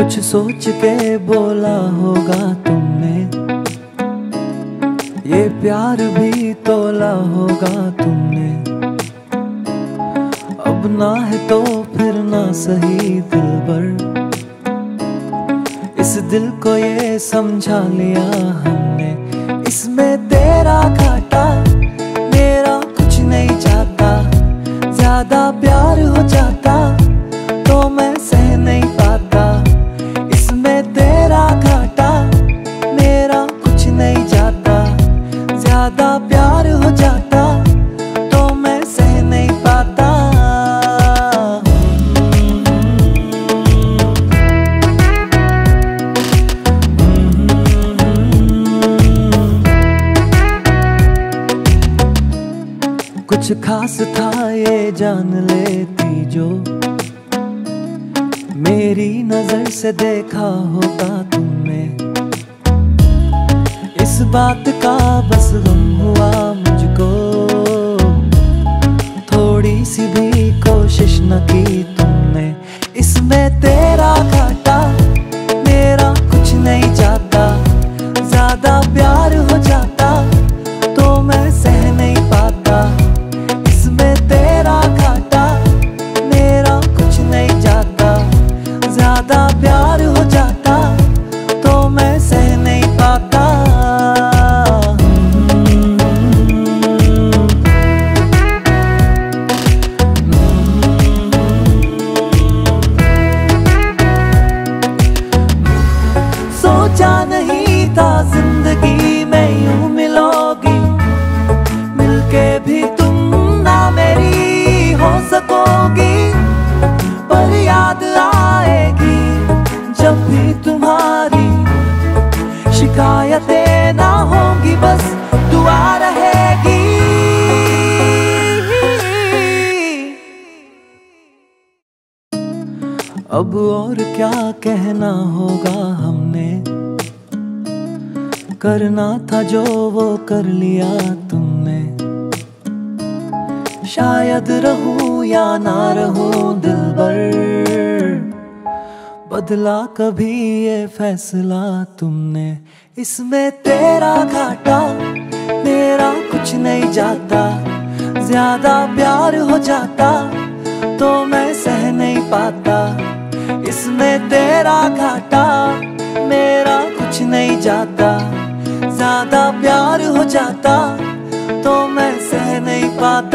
कुछ सोच के बोला होगा तुमने, ये प्यार भी तोला होगा तुमने। अब ना है तो फिर ना सही दिलबर, इस दिल को ये समझा लिया हमने। इसमें तेरा घाटा मेरा कुछ नहीं जाता, ज्यादा प्यार हो जाता तो मैं सह नहीं पाता। इसमें तेरा घाटा मेरा कुछ नहीं जाता, ज्यादा प्यार हो जाता तो मैं सह नहीं पाता। कुछ खास था ये जान लेती जो, मेरी नजर से देखा होता तुमने। इस बात का बस गम हुआ मुझको, थोड़ी सी भी कोशिश न की तुमने। इसमें तेरा घाटा मेरा कुछ नहीं जाता, ज्यादा प्यार हो जाता तो मैं सह नहीं पाता। इसमें तेरा घाटा मेरा कुछ नहीं जाता, ज्यादा प्यार हो जाता तो मैं सह नहीं पाता। सोचा नहीं था जिंदगी में यूं मिलोगी, मिलके भी तुम ना मेरी हो सकोगी। पर याद आएगी जब भी तुम्हारी, शिकायतें ना होंगी बस दुआ रहेगी। अब और क्या कहना होगा हमने, करना था जो वो कर लिया तुमने। शायद रहूं या ना रहूं दिलबर, बदला कभी ये फैसला तुमने। इसमें तेरा घाटा मेरा कुछ नहीं जाता, ज्यादा प्यार हो जाता तो मैं सह नहीं पाता। इसमें तेरा घाटा मेरा कुछ नहीं जाता, ज्यादा प्यार हो जाता तो मैं सह नहीं पाता।